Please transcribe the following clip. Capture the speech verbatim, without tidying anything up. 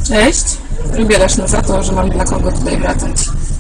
Cześć. Lubię Leszno za to, że mam dla kogo tutaj wracać.